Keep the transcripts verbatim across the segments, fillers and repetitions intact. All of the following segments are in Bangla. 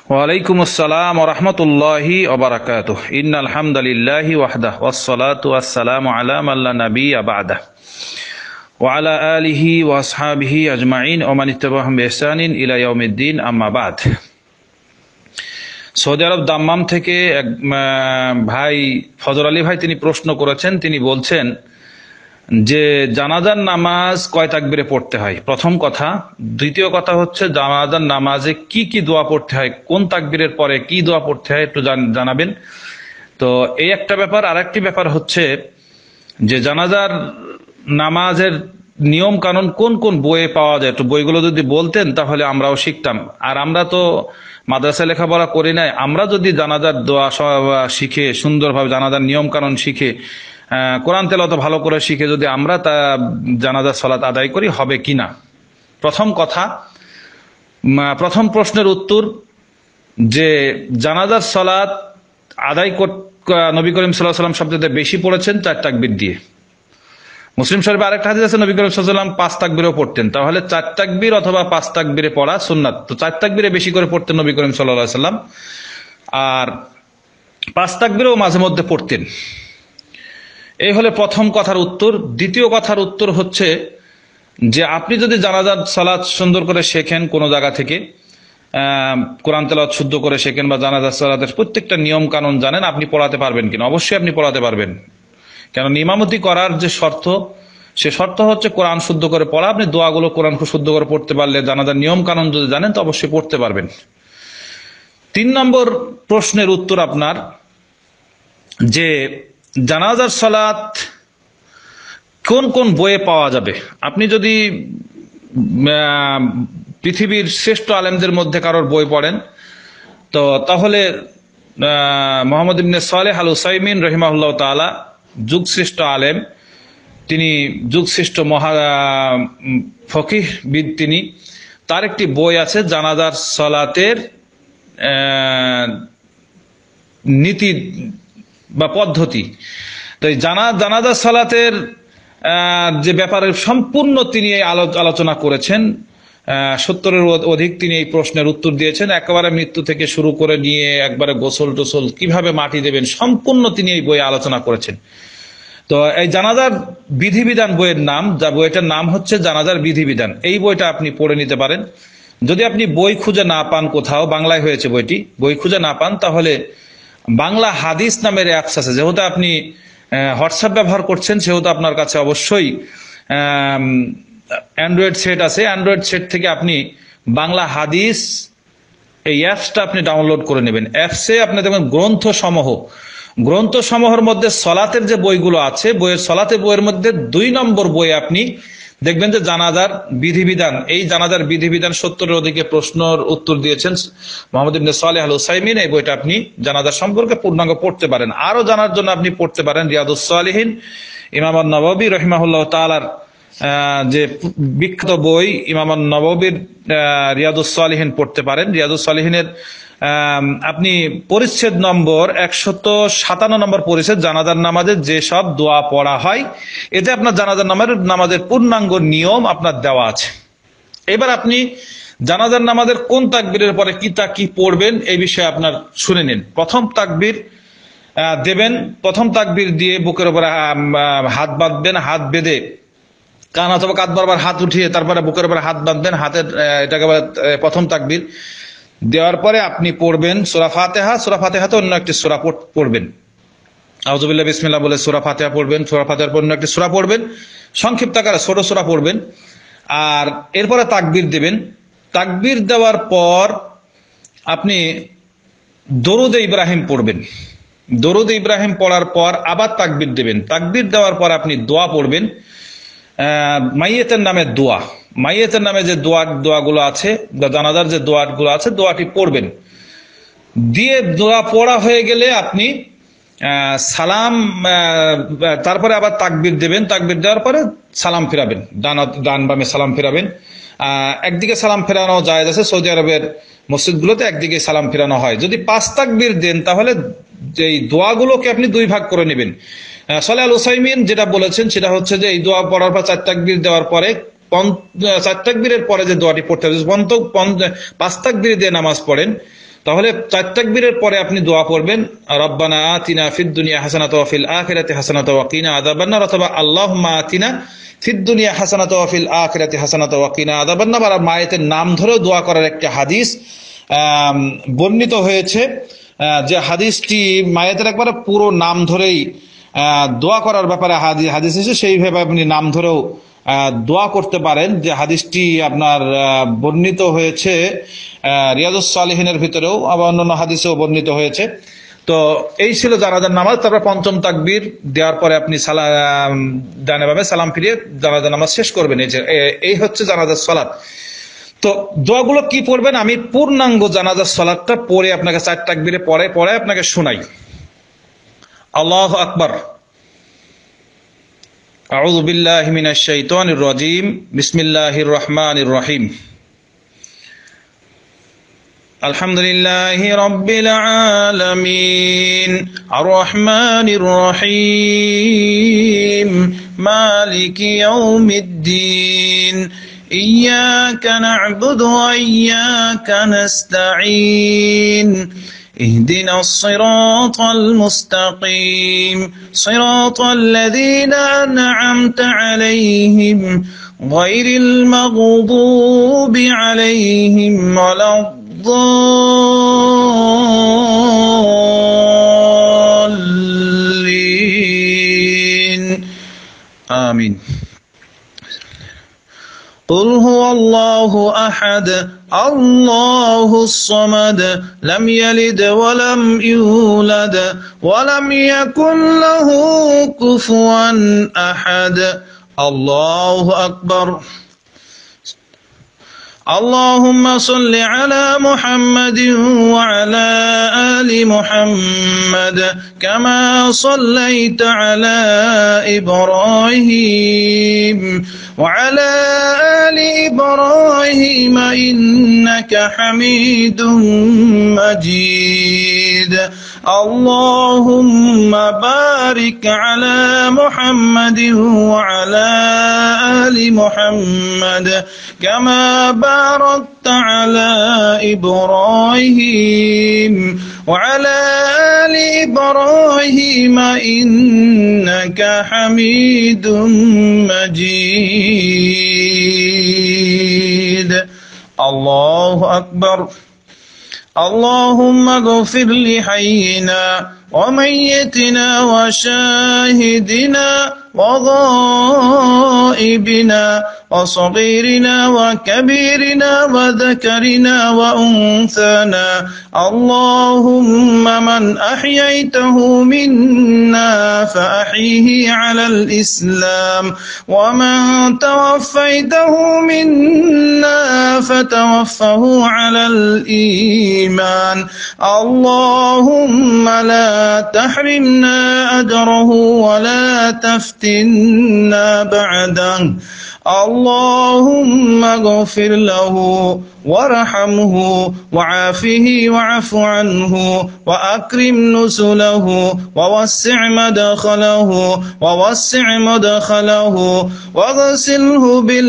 ওয়ালাইকুম আসসালাম ওয়া রাহমাতুল্লাহি ওয়া বারাকাতুহু। ইন্নাল হামদালিল্লাহি ওয়াহদাহু ওয়াসসালাতু ওয়াসসালামু আলা মান লা নাবিয়্যা বা'দাহু ওয়া আলা আলিহি ওয়া আসহাবিহি আজমাইন ওয়া মান ইত্তাবা'হুম বিইহসানিন ইলা ইয়াউমিদ্দিন, আম্মা বা'দ। সৌদি আরব দাম্মাম থেকে এক ভাই ফজর আলী ভাই তিনি প্রশ্ন করেছেন। তিনি বলছেন যে জানাজার নামাজ কয় তাকবীরে পড়তে হয়, প্রথম কথা। দ্বিতীয় কথা হচ্ছে জানাজার নামাজে কি কি দোয়া পড়তে হয়, কোন তাকবীরের পরে কি দোয়া পড়তে হয় একটু জানাবেন। তো এই একটা ব্যাপার। আর একটি ব্যাপার হচ্ছে যে জানাজার নামাজের নিয়ম কানুন কোন কোন বইয়ে পাওয়া যায়, একটু বইগুলো যদি বলতেন তাহলে আমরাও শিখতাম। আর আমরা তো মাদ্রাসায় লেখাপড়া করি নাই, আমরা যদি জানাজার দোয়া শিখে সুন্দরভাবে জানাজার নিয়ম কানুন শিখে কোরআন তেলাওয়াত ভালো করে শিখে যদি আমরা তা জানাজার সালাত আদায় করি, হবে কিনা। প্রথম কথা, প্রথম প্রশ্নের উত্তর যে জানাজার সালাত আদায় নবী করিম সাল্লাল্লাহু আলাইহি ওয়াসাল্লাম সবচেয়ে বেশি পড়েছেন চার তাকবীর দিয়ে। মুসলিম শরীফে আরেকটা হাদিস আছে নবী করিম সাল্লাল্লাহু আলাইহি ওয়াসাল্লাম পাঁচ তাকবীরও পড়তেন, তাহলে চার তাকবীর অথবা পাঁচ তাকবীরে পড়া সুন্নাত। তো চার তাকবীরে বেশি করে পড়তেন নবী করিম সাল্লাল্লাহু আলাইহি ওয়াসাল্লাম, আর পাঁচ তাকবীরেও মাঝে মধ্যে পড়তেন। এই হলে প্রথম কথার উত্তর। দ্বিতীয় কথার উত্তর হচ্ছে যে আপনি যদি জানাজার সালাত সুন্দর করে শেখেন, কোনো জায়গা থেকে কোরআন তেলাওয়াত শুদ্ধ করে শেখেন বা জানাজার সালাতের প্রত্যেকটা নিয়ম কানুন জানেন, আপনি পড়াতে পারবেন কিনা? অবশ্যই আপনি পড়াতে পারবেন। কারণ ইমামতি করার যে শর্ত, সে শর্ত হচ্ছে কোরআন শুদ্ধ করে পড়া। আপনি দোয়াগুলো কোরআন খুব শুদ্ধ করে পড়তে পারলে, জানাজার নিয়ম কানুন যদি জানেন তো অবশ্যই পড়তে পারবেন। তিন নম্বর প্রশ্নের উত্তর আপনার যে জানাজার সালাত কোন কোন বইয়ে পাওয়া যাবে। আপনি যদি পৃথিবীর শ্রেষ্ঠ আলেমদের মধ্যে কারোর বই পড়েন তো তাহলে মোহাম্মদ ইবনে সালেহ আল উসাইমিন রহিমাহুল্লাহ তাআলা যুগ শ্রেষ্ঠ আলেম, তিনি যুগ শ্রেষ্ঠ মহা ফকিহবিদ। তিনি তার একটি বই আছে জানাজার সালাতের নীতি বা পদ্ধতি। তো এই জানা জানাজার সালাতের যে ব্যাপারে সম্পূর্ণ তিনি এই আলোচনা করেছেন। সত্তরের অধিক তিনি এই প্রশ্নের উত্তর দিয়েছেন। একেবারে মৃত্যু থেকে শুরু করে নিয়ে একবারে গোসল টোসল কিভাবে মাটি দেবেন সম্পূর্ণ তিনি এই বইয়ে আলোচনা করেছেন। তো এই জানাজার বিধিবিধান বইয়ের নাম, যা বইটার নাম হচ্ছে জানাজার বিধিবিধান। এই বইটা আপনি পড়ে নিতে পারেন। যদি আপনি বই খুঁজে না পান, কোথাও বাংলায় হয়েছে বইটি, বই খুঁজে না পান, তাহলে বাংলা হাদিস নামের অ্যাপস আছে। যেহেতু আপনি হোয়াটসঅ্যাপ ব্যবহার করছেন সেহেতু আপনার কাছে অবশ্যই অ্যান্ড্রয়েড সেট আছে। অ্যান্ড্রয়েড সেট থেকে আপনি বাংলা হাদিস এই অ্যাপসটা আপনি ডাউনলোড করে নেবেন। অ্যাপসে আপনি দেখবেন গ্রন্থ সমূহ, গ্রন্থ সমূহের মধ্যে সলাতের যে বইগুলো আছে, বইয়ের সলাতের বইয়ের মধ্যে দুই নম্বর বই আপনি দেখবেন যে জানাজার বিধিবিধান। এই জানাজার বিধিবিধান সত্তরের অধিকে প্রশ্নের উত্তর দিয়েছেন মোহাম্মদ ইবনে সালেহ আল উসাইমিন। এই বইটা আপনি জানাজার সম্পর্কে পূর্ণাঙ্গ পড়তে পারেন। আরো জানার জন্য আপনি পড়তে পারেন রিয়াদুস সালিহিন, ইমাম আন-নববী রাহিমাহুল্লাহ তাআলার যে বিখ্যাত বই ইমাম আন-নববীর রিয়াদুস সালিহিন পড়তে পারেন। রিয়াদুস সালিহিনের আপনি পরিচ্ছেদ নম্বর একশত সাতান্ন নম্বর পরিচ্ছেদ জানাজার নামাজে যে সব দোয়া পড়া হয়, এতে আপনার জানাজার নামাজের নামাজের পূর্ণাঙ্গ নিয়ম আপনার দেওয়া আছে। এবার আপনি জানাজার নামাজের কোন তাকবীরের পরে কি তা কি পড়বেন এই বিষয়ে আপনার শুনে নিন। প্রথম তাকবীর দেবেন, প্রথম তাকবীর দিয়ে বুকের উপরে হাত বাঁধবেন, হাত বেঁধে কান অথবা কাঁধ বরাবর হাত উঠিয়ে তারপরে বুকের উপরে হাত বাঁধবেন, হাতের এটাকে প্রথম তাকবীর দেওয়ার পরে আপনি পড়বেন সূরা ফাতিহা। সূরা ফাতিহাতে অন্য একটি সূরা পড়বেন, আউযু বিল্লাহি বিসমিল্লাহ বলে সূরা ফাতিহা পড়বেন। সূরা ফাতিহার পর অন্য একটি সূরা পড়বেন, সংক্ষিপ্ত আকারে ছোট সূরা পড়বেন। আর এরপরে তাকবীর দেবেন। তাকবীর দেওয়ার পর আপনি দরুদ ইব্রাহিম পড়বেন। দরুদ ইব্রাহিম পড়ার পর আবার তাকবীর দেবেন। তাকবীর দেওয়ার পর আপনি দোয়া পড়বেন, মাইয়েতের নামে দোয়া। মাইয়েতের নামে যে দোয়া দোয়াগুলো আছে, জানাজার যে দোয়াগুলো আছে, দোয়াটি পড়বেন। দিয়ে দোয়া পড়া হয়ে গেলে আপনি সালাম, তারপরে আবার তাকবীর দেবেন। তাকবীর দেওয়ার পরে সালাম ফেরাবেন, ডান ডান বামে সালাম ফেরাবেন। একদিকে সালাম ফেরানো জায়েজ আছে, সৌদি আরবের মসজিদগুলোতে একদিকে সালাম ফেরানো হয়। যদি পাঁচ তাকবীর দেন তাহলে এই দোয়াগুলোকে আপনি দুই ভাগ করে নেবেন। সালেহ আল উসাইমিন যেটা বলেছেন সেটা হচ্ছে যে এই দোয়া পড়ার পর চার তাকবীর দেওয়ার পরে চার তাকবীরের পরে যে দোয়াটি পড়তে হবে, পাঁচ তাকবীর দিয়ে নামাজ পড়েন তাহলে চার তাকবীরের পরে আপনি দোয়া পড়বেন রব্বানা আতিনা ফিদ দুনিয়া হাসানাতাও ওয়া ফিল আখিরাতি হাসানাতাও ওয়া কিনা আযাবান নার, অথবা আল্লাহুম্মা আতিনা ফিদ দুনিয়া হাসানাতাও ওয়া ফিল আখিরাতি হাসানাতাও ওয়া কিনা আযাবান নার। আর মায়েতের নাম ধরে দোয়া করার একটা হাদিস বর্ণিত হয়েছে, যে হাদিসটি মায়েতের একবারে পুরো নাম ধরেই দোয়া করার ব্যাপারে হাদিস এসেছে, সেইভাবে আপনি নাম ধরেও দোয়া করতে পারেন। যে হাদিসটি আপনার বর্ণিত হয়েছে রিয়াদুস সালিহিনের ভিতরেও, আবার অন্যান্য হাদিসেও বর্ণিত হয়েছে। তো এই ছিল জানাজার নামাজ। তারপর পঞ্চম তাকবীর দেওয়ার পরে আপনি সালাম ডানে বামে সালাম ফিরিয়ে জানাজার নামাজ শেষ করবেন। এই যে এই হচ্ছে জানাজার সালাত। তো দোয়াগুলো কি পড়বেন আমি পূর্ণাঙ্গ জানাজার সালাতটা পড়ে আপনাকে চার তাকবীরে পরে পরে আপনাকে শোনাই। আল্লাহু আকবার। আউযু বিল্লাহি মিনাশ শাইতানির রাজীম। বিসমিল্লাহির রহমানির রহিম। আলহামদুলিল্লাহি রাব্বিল আলামিন আর রহমানির রহিম মালিকি ইয়াউমিদ্দিন ইয়্যাকা না'বুদু ওয়া ইয়্যাকা নাস্তাঈন اهدنا الصراط المستقيم صراط الذين أنعمت عليهم غير المغضوب عليهم ولا الضالين آمين. قل هو الله أحد الله الصمد لم يلد ولم يولد ولم يكن له كفوا أحد. الله أكبر. اللهم صل على محمد وعلى آل محمد كما صليت على إبراهيم وعلى آل إبراهيم إنك حميد مجيد. اللهم بارك على محمد وعلى آل محمد كما باركت على إبراهيم وعلى آل إبراهيم إنك حميد مجيد. الله أكبر. اللهم اغفر لحينا وميتنا وشاهدنا وغائبنا وصغيرنا وكبيرنا وذكرنا وأنثانا. اللهم من أحييته منا فأحيه على الإسلام ومن توفيته منا فتوفه على الإيمان. اللهم لا تحرمنا أجره ولا تفتنا بعده. اللهم اغفر له وارحمه وعافه واعف عنه وأكرم نزله ووسع مدخله ووسع مدخله واغسله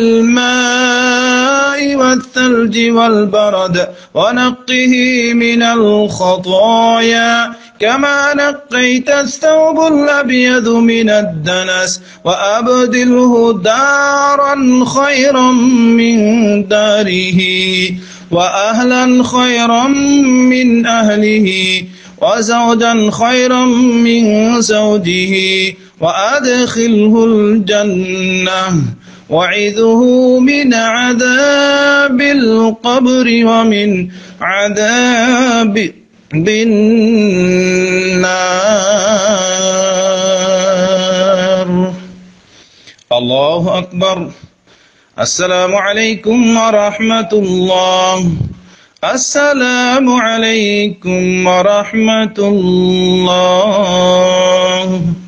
بالماء والثلج والبرد ونقه من الخطايا كما نقيت الثوب الأبيض من الدنس وأبدله دارا خيرا من داره وأهلا خيرا من أهله وزوجا خيرا من زوجه وأدخله الجنة وعذه من عذاب القبر ومن عذاب بالنار. الله أكبر. السلام عليكم ورحمة الله. السلام عليكم ورحمة الله.